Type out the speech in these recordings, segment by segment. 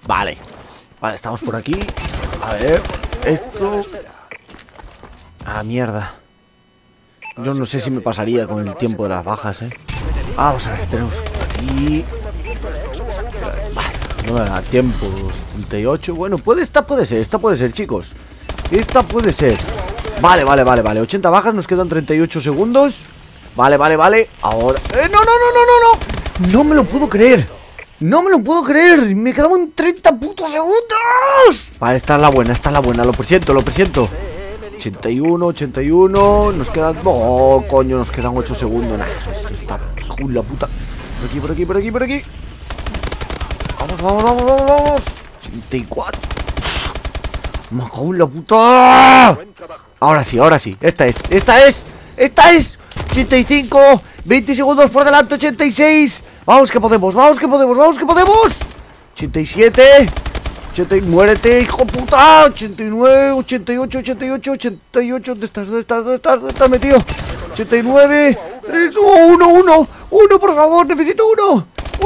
Vale. Vale, estamos por aquí. A ver, esto... Ah, mierda. Yo no sé si me pasaría con el tiempo de las bajas, Vamos a ver, tenemos aquí... Vale, no me da tiempo. 78, bueno, esta puede ser, chicos. Esta puede ser. Vale, 80 bajas, nos quedan 38 segundos. Vale, ahora... ¡No! No me lo puedo creer. Me quedaban 30 putos segundos. Vale, esta es la buena, lo presiento. 81, nos quedan... ¡Oh, coño! Nos quedan 8 segundos. Nah, esto está... ¡La puta! Por aquí. Vamos. 84. ¡Me cago en la puta! Ahora sí. Esta es. 85. 20 segundos por delante. 86. Vamos que podemos. 87. Muérete, hijo puta. 89, 88. ¿Dónde estás metido? 89. 3, 1, por favor, necesito uno.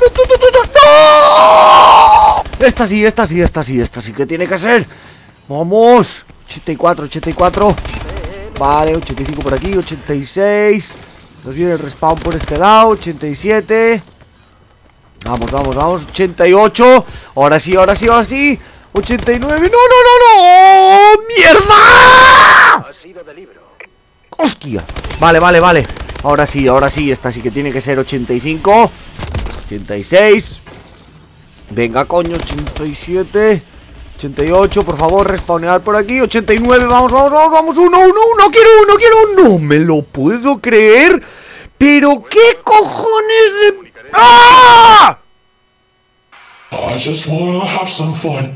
¡No! Esta sí que tiene que ser. Vamos. 84. Vale, 85 por aquí, 86. Nos viene el respawn por este lado, 87. Vamos, 88. Ahora sí. 89. ¡No! ¡Mierda! ¡Hostia! Vale. Ahora sí, esta sí que tiene que ser 85. 86. Venga, coño, 87. 88, por favor, respawnear por aquí. 89, vamos. Uno. Quiero. No me lo puedo creer. Pero qué cojones de... ¡Ah! I just wanna have some fun.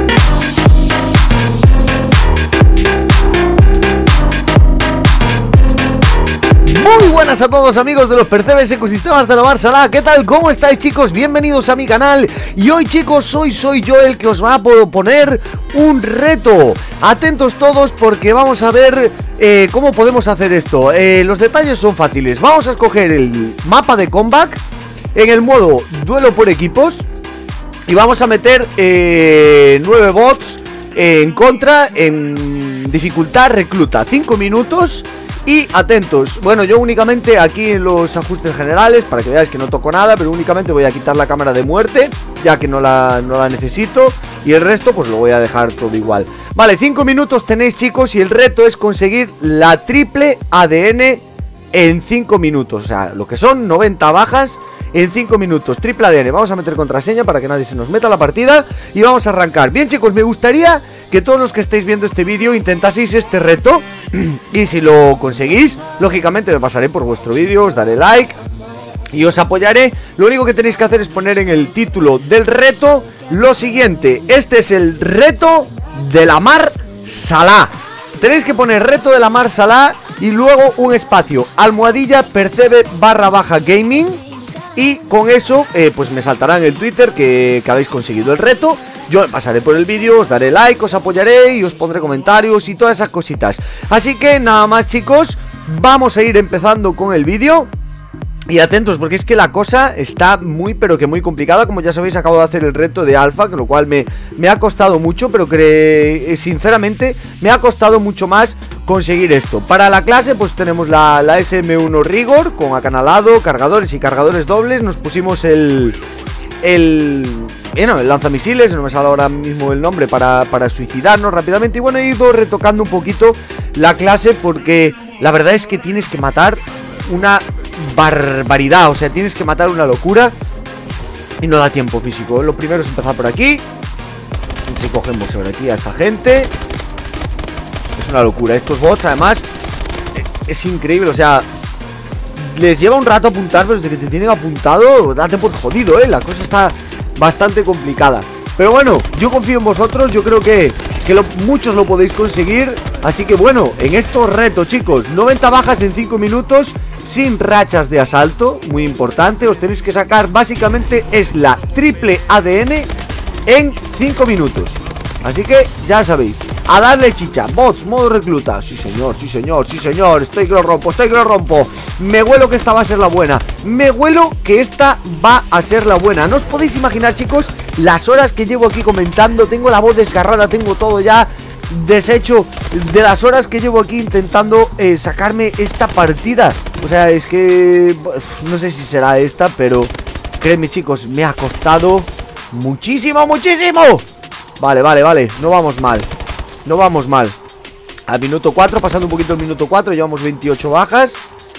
Muy buenas a todos, amigos de los Percebes Ecosistemas de la Mar Salá. ¿Qué tal? ¿Cómo estáis, chicos? Bienvenidos a mi canal. Y hoy, chicos, soy yo el que os va a proponer un reto. Atentos todos porque vamos a ver cómo podemos hacer esto. Los detalles son fáciles. Vamos a escoger el mapa de Comeback en el modo duelo por equipos y vamos a meter 9 bots en contra en dificultad recluta. 5 minutos. Y atentos, bueno, yo únicamente aquí en los ajustes generales, para que veáis que no toco nada, pero únicamente voy a quitar la cámara de muerte, ya que no la necesito, y el resto pues lo voy a dejar todo igual. Vale, 5 minutos tenéis, chicos, y el reto es conseguir la triple ADN en 5 minutos, o sea, lo que son 90 bajas en 5 minutos, triple ADN. Vamos a meter contraseña para que nadie se nos meta a la partida y vamos a arrancar. Bien, chicos, me gustaría que todos los que estáis viendo este vídeo intentaseis este reto y si lo conseguís, lógicamente me pasaré por vuestro vídeo, os daré like y os apoyaré. Lo único que tenéis que hacer es poner en el título del reto lo siguiente: este es el reto de la Mar Salá. Tenéis que poner reto de la Mar Salá y luego un espacio, almohadilla percebe_gaming. Y con eso, pues me saltará en el Twitter que habéis conseguido el reto. Yo me pasaré por el vídeo, os daré like, os apoyaré y os pondré comentarios y todas esas cositas. Así que nada más, chicos, vamos a ir empezando con el vídeo. Y atentos, porque es que la cosa está muy, pero que muy complicada. Como ya sabéis, acabo de hacer el reto de alfa, con lo cual me ha costado mucho, pero sinceramente me ha costado mucho más conseguir esto. Para la clase, pues tenemos la SM1 Rigor, con acanalado, cargadores y cargadores dobles. Nos pusimos el lanzamisiles, no me sale ahora mismo el nombre, para suicidarnos rápidamente. Y bueno, he ido retocando un poquito la clase, porque la verdad es que tienes que matar una barbaridad, o sea, tienes que matar una locura y no da tiempo físico. Lo primero es empezar por aquí. Si cogemos sobre aquí a esta gente, es una locura. Estos bots, además, es increíble, o sea, les lleva un rato apuntar, pero desde que te tienen apuntado, date por jodido, la cosa está bastante complicada. Pero bueno, yo confío en vosotros, yo creo que muchos lo podéis conseguir. Así que bueno, en estos retos, chicos, 90 bajas en 5 minutos, sin rachas de asalto, muy importante. Os tenéis que sacar, básicamente, es la triple ADN en 5 minutos. Así que ya sabéis, A darle chicha. Bots, modo recluta. Sí señor, sí señor, sí señor. Estoy que lo rompo, estoy que lo rompo. Me huelo que esta va a ser la buena. Me huelo que esta va a ser la buena. No os podéis imaginar, chicos, las horas que llevo aquí comentando. Tengo la voz desgarrada, tengo todo ya deshecho de las horas que llevo aquí intentando sacarme esta partida. O sea, es que no sé si será esta, pero créeme, chicos, me ha costado muchísimo, muchísimo. Vale, vale, vale, no vamos mal. No vamos mal. Al minuto 4, pasando un poquito el minuto 4, llevamos 28 bajas.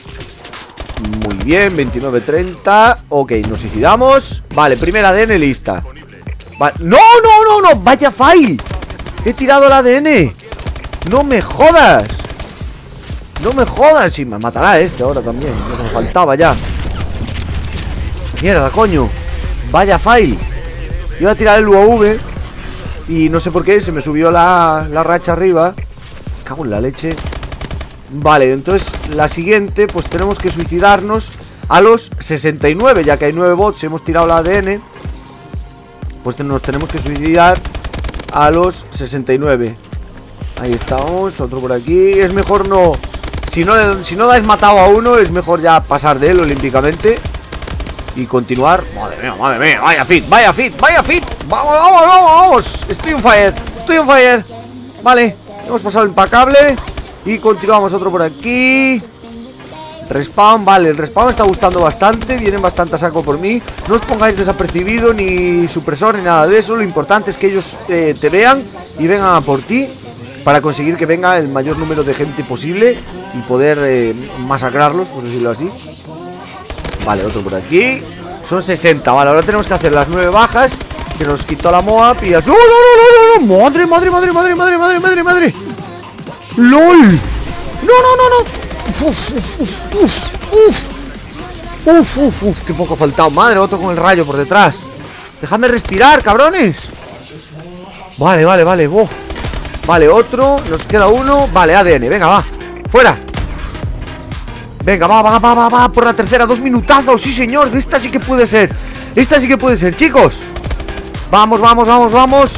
Muy bien, 29-30. Ok, nos suicidamos. Vale, primera ADN lista. Vale. ¡No, no, no, no! ¡Vaya fail! He tirado el ADN. ¡No me jodas! ¡No me jodas! Sí, me matará este ahora también. Lo que me faltaba ya. Mierda, coño. Vaya fail. Iba a tirar el UAV y no sé por qué se me subió la racha arriba. Me cago en la leche. Vale, entonces la siguiente, pues tenemos que suicidarnos a los 69, ya que hay 9 bots, hemos tirado el ADN. Pues nos tenemos que suicidar a los 69. Ahí estamos, otro por aquí. Es mejor no... Si no dais matado a uno, es mejor ya pasar de él olímpicamente y continuar. Madre mía, vaya fit, vaya fit, vaya fit. Vamos, vamos, vamos, vamos. Estoy on fire, estoy on fire. Vale, hemos pasado impecable. Y continuamos, otro por aquí. Respawn, vale, el respawn me está gustando bastante. Vienen bastante a saco por mí. No os pongáis desapercibido, ni supresor, ni nada de eso. Lo importante es que ellos te vean y vengan a por ti, para conseguir que venga el mayor número de gente posible y poder masacrarlos, por decirlo así. Vale, otro por aquí. Son 60, vale, ahora tenemos que hacer las 9 bajas, que nos quitó la Moab y así. ¡Oh, no, no, no, no! ¡Madre, madre, madre, madre, madre, madre, madre, madre! ¡LOL! ¡No, no, no, no! ¡Uf, uf, uf, uf! ¡Uf, uf, uf! ¡Qué poco ha faltado! ¡Madre, otro con el rayo por detrás! ¡Dejadme respirar, cabrones! Vale, vale, vale. Vale, otro. Nos queda uno. Vale, ADN. Venga, va. ¡Fuera! Venga, va. Por la tercera. 2 minutazos. Sí, señor. Esta sí que puede ser. Esta sí que puede ser, chicos. Vamos, vamos, vamos, vamos.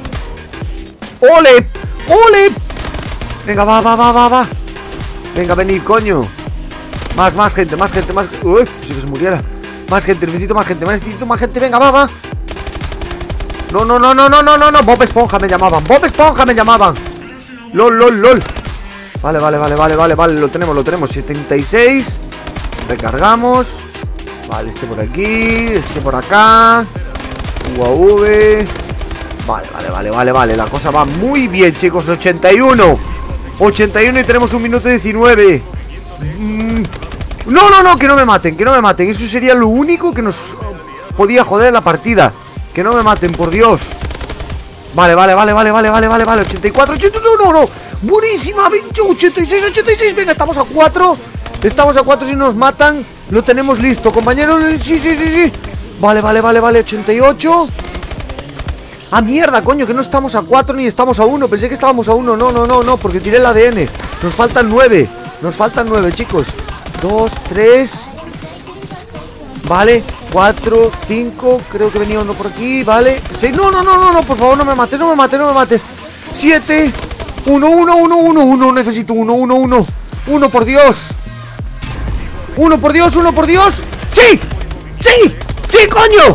¡Ole! ¡Ole! Venga, va. Venga, venid, coño. Más gente, más gente, más... Uy, si que se muriera. Más gente, necesito más gente, más gente. Venga, va. No. Bob Esponja me llamaban. LOL. Vale. Lo tenemos. 76. Recargamos. Vale, este por aquí. Este por acá. UAV. Vale. La cosa va muy bien, chicos. 81 y tenemos 1 minuto 19. No, que no me maten. Eso sería lo único que nos podía joder la partida. Que no me maten, por Dios. Vale. 84, 82, no. Buenísima, 86. Venga, estamos a 4. Si nos matan, lo tenemos listo, compañeros. Sí. Vale, 88. Ah, mierda, coño, que no estamos a 4 ni estamos a 1. Pensé que estábamos a 1. No, porque tiré el ADN. Nos faltan 9, chicos. 2, 3. Vale, 4, 5. Creo que venía uno por aquí, vale. 6, no, por favor, no me mates. 7, 1. Necesito 1. 1, por Dios. 1, por Dios. ¡Sí, coño!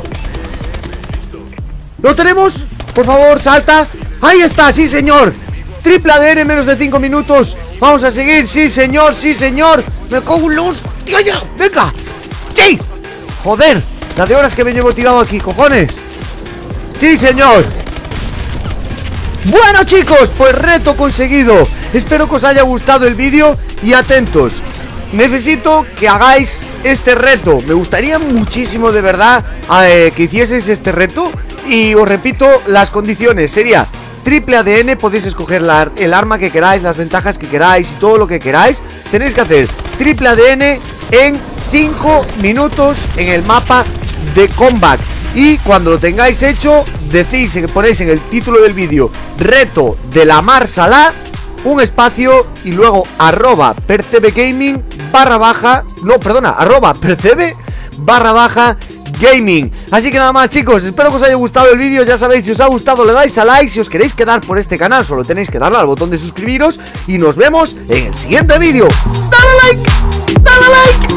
¿Lo tenemos? Por favor, salta. Ahí está, sí, señor. Triple ADN, menos de 5 minutos. Vamos a seguir, sí, señor. Me cago en los... ¡Venga! ¡Sí! Joder, la de horas que me llevo tirado aquí, cojones. Sí, señor. Bueno, chicos, pues reto conseguido. Espero que os haya gustado el vídeo. Y atentos, necesito que hagáis este reto. Me gustaría muchísimo, de verdad, que hicieseis este reto. Y os repito las condiciones. Sería triple ADN, podéis escoger el arma que queráis, las ventajas que queráis y todo lo que queráis. Tenéis que hacer triple ADN en 5 minutos en el mapa de Combat. Y cuando lo tengáis hecho, decís, que ponéis en el título del vídeo reto de la Mar Salah, un espacio y luego @percebegaming _percebe Gaming. Así que nada más, chicos, espero que os haya gustado el vídeo. Ya sabéis, si os ha gustado le dais a like. Si os queréis quedar por este canal, solo tenéis que darle al botón de suscribiros. Y nos vemos en el siguiente vídeo. ¡Dale like! ¡Dale like!